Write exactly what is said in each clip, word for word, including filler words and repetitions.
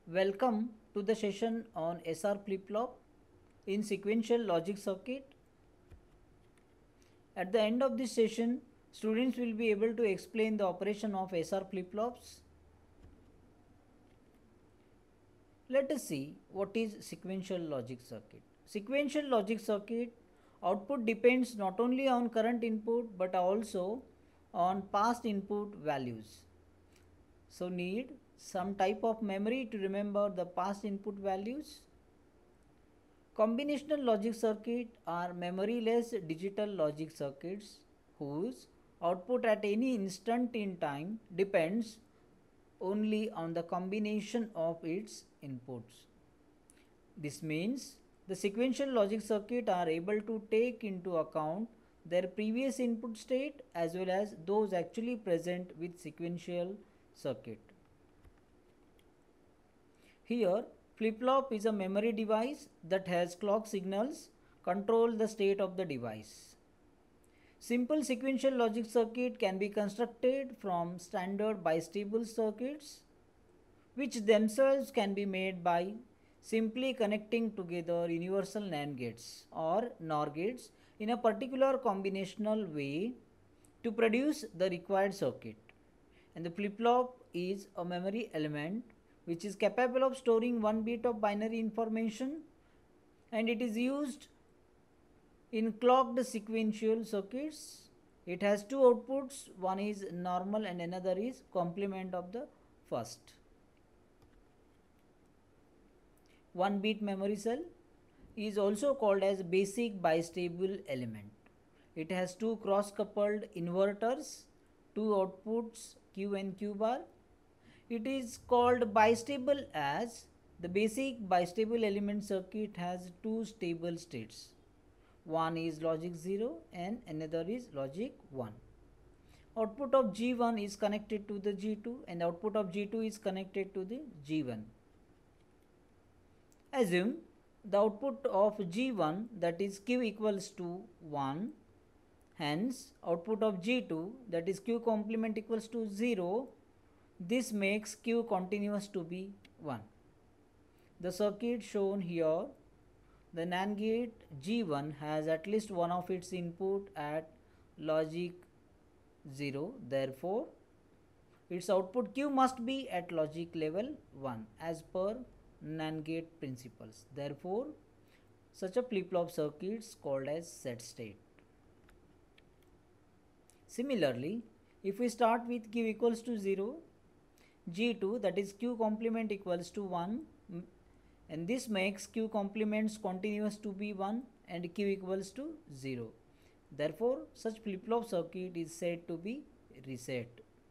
Welcome to the session on S R flip-flop in sequential logic circuit. At the end of this session, students will be able to explain the operation of S R flip-flops. Let us see what is sequential logic circuit. Sequential logic circuit output depends not only on current input but also on past input values. So need some type of memory to remember the past input values. Combinational logic circuit are memoryless digital logic circuits whose output at any instant in time depends only on the combination of its inputs. This means the sequential logic circuit are able to take into account their previous input state as well as those actually present with sequential circuit. Here, flip-flop is a memory device that has clock signals control the state of the device. Simple sequential logic circuit can be constructed from standard bistable circuits, which themselves can be made by simply connecting together universal NAND gates or NOR gates in a particular combinational way to produce the required circuit. And the flip-flop is a memory element which is capable of storing one bit of binary information, and it is used in clocked sequential circuits. It has two outputs, one is normal and another is complement of the first. one bit memory cell is also called as basic bistable element. It has two cross coupled inverters, two outputs Q and Q bar. It is called bistable as the basic bistable element circuit has two stable states. One is logic zero and another is logic one. Output of G one is connected to the G two and output of G two is connected to the G one. Assume the output of G one, that is Q equals to one, hence output of G two, that is Q complement, equals to zero. This makes Q continuous to be one. The circuit shown here, the NAND gate G one has at least one of its input at logic zero. Therefore, its output Q must be at logic level one as per NAND gate principles. Therefore, such a flip-flop circuit is called as set state. Similarly, if we start with Q equals to zero, G two, that is Q complement, equals to one, and this makes Q complements continuous to be one and Q equals to zero. Therefore, such flip-flop circuit is said to be reset.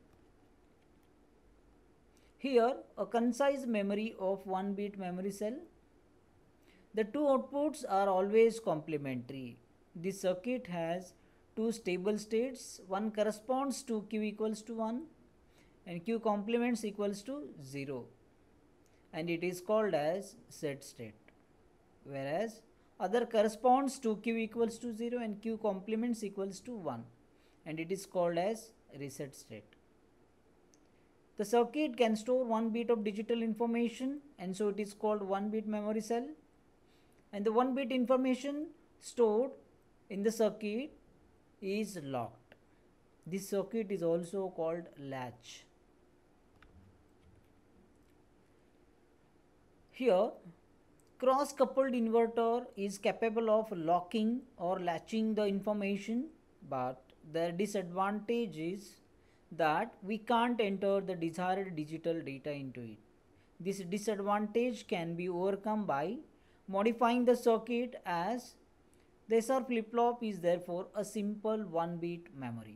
Here, a concise memory of one bit memory cell. The two outputs are always complementary. This circuit has two stable states. One corresponds to Q equals to one and Q complements equals to zero, and it is called as set state, whereas other corresponds to Q equals to zero and Q complements equals to one, and it is called as reset state. The circuit can store one bit of digital information, and so it is called one bit memory cell, and the one bit information stored in the circuit is locked. This circuit is also called latch. Here, cross-coupled inverter is capable of locking or latching the information, but the disadvantage is that we can't enter the desired digital data into it. This disadvantage can be overcome by modifying the circuit, as the S R flip-flop is therefore a simple one bit memory.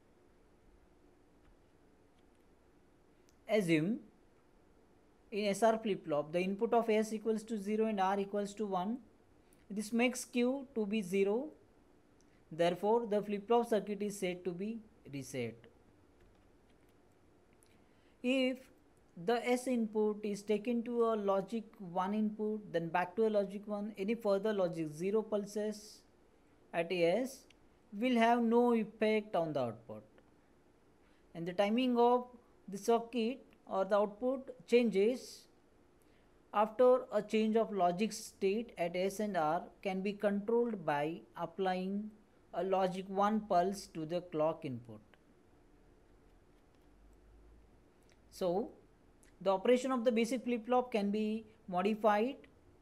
Assume in S R flip-flop the input of S equals to zero and R equals to one. This makes Q to be zero. Therefore, the flip-flop circuit is said to be reset. If the S input is taken to a logic one input, then back to a logic one, any further logic zero pulses at S will have no effect on the output, and the timing of the circuit or the output changes after a change of logic state at S and R can be controlled by applying a logic one pulse to the clock input. So, the operation of the basic flip-flop can be modified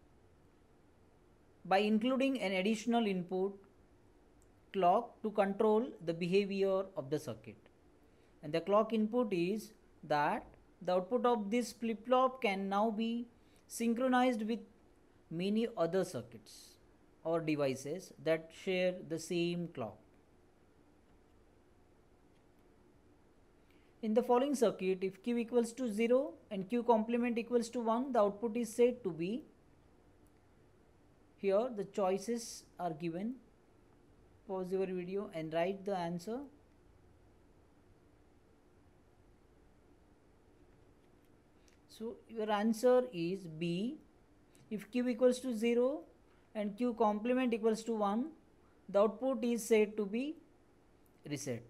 by including an additional input clock to control the behavior of the circuit. And the clock input is that the output of this flip-flop can now be synchronized with many other circuits or devices that share the same clock. In the following circuit, if Q equals to zero and Q complement equals to one, the output is said to be, here the choices are given. Pause your video and write the answer. So your answer is B. If Q equals to zero and Q complement equals to one, the output is said to be reset.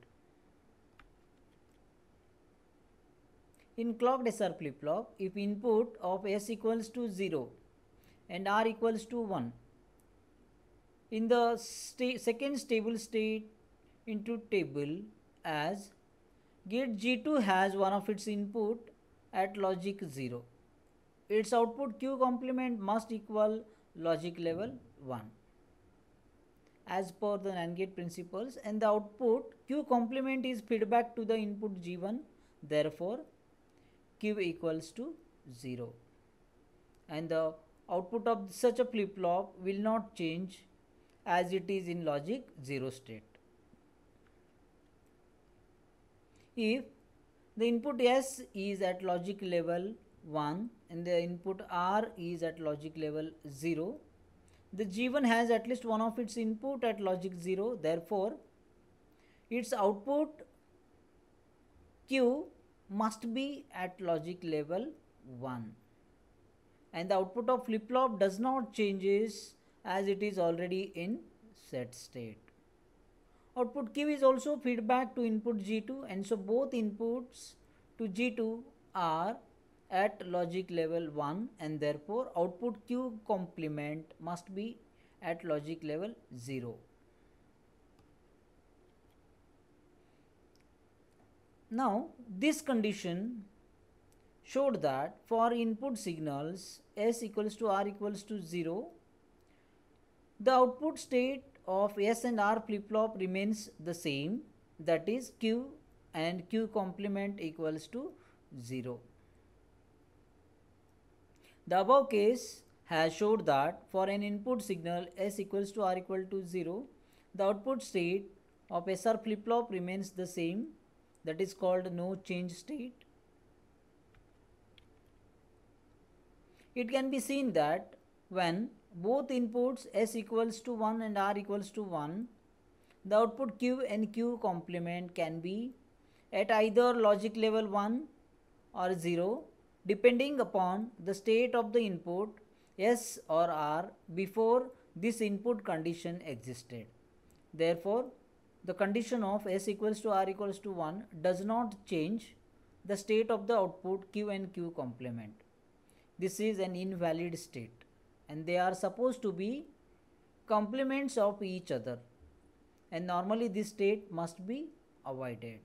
In clocked S R flip-flop, if input of S equals to zero and R equals to one, in the sta second stable state into table as gate G two has one of its input at logic zero, its output Q complement must equal logic level one as per the NAND gate principles, and the output Q complement is feedback to the input G one, therefore Q equals to zero, and the output of such a flip-flop will not change as it is in logic zero state. If the input S is at logic level one and the input R is at logic level zero, the G one has at least one of its input at logic zero, therefore its output Q must be at logic level one, and the output of flip-flop does not changes as it is already in set state. Output Q is also feedback to input G two, and so both inputs to G two are at logic level one, and therefore output Q complement must be at logic level zero. Now, this condition showed that for input signals S equals to R equals to zero, the output state of S and R flip-flop remains the same, that is Q and Q complement equals to zero. The above case has showed that for an input signal S equals to R equal to zero, the output state of S R flip-flop remains the same, that is called no change state. It can be seen that when both inputs S equals to one and R equals to one, the output Q and Q complement can be at either logic level one or zero, depending upon the state of the input S or R before this input condition existed. Therefore, the condition of S equals to R equals to one does not change the state of the output Q and Q complement. This is an invalid state, and they are supposed to be complements of each other, and normally this state must be avoided.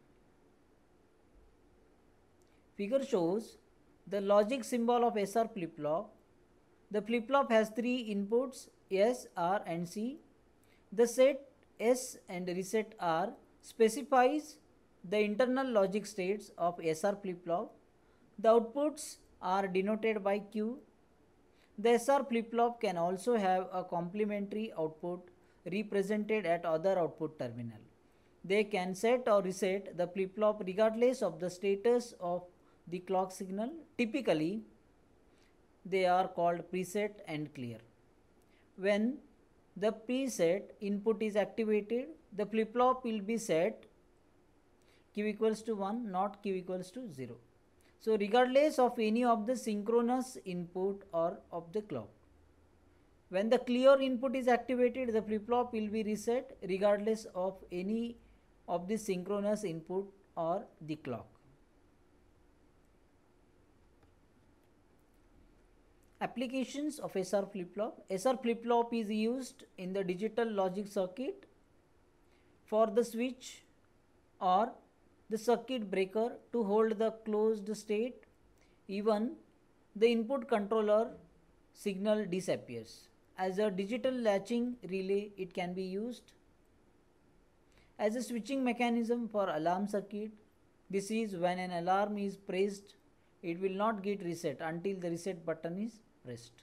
Figure shows the logic symbol of S R flip-flop. The flip-flop has three inputs S, R and C. The set S and reset R specifies the internal logic states of S R flip-flop. The outputs are denoted by Q. The S R flip-flop can also have a complementary output represented at other output terminal. They can set or reset the flip-flop regardless of the status of the clock signal. Typically, they are called preset and clear. When the preset input is activated, the flip-flop will be set Q equals to one, not Q equals to zero. So, regardless of any of the synchronous input or of the clock. When the clear input is activated, the flip-flop will be reset regardless of any of the synchronous input or the clock. Applications of S R flip-flop. S R flip-flop is used in the digital logic circuit for the switch or the circuit breaker to hold the closed state even the input controller signal disappears. As a digital latching relay, it can be used as a switching mechanism for alarm circuit. This is when an alarm is pressed, it will not get reset until the reset button is pressed.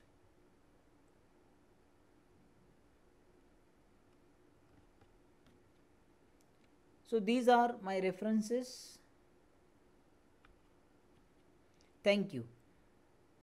So these are my references. Thank you.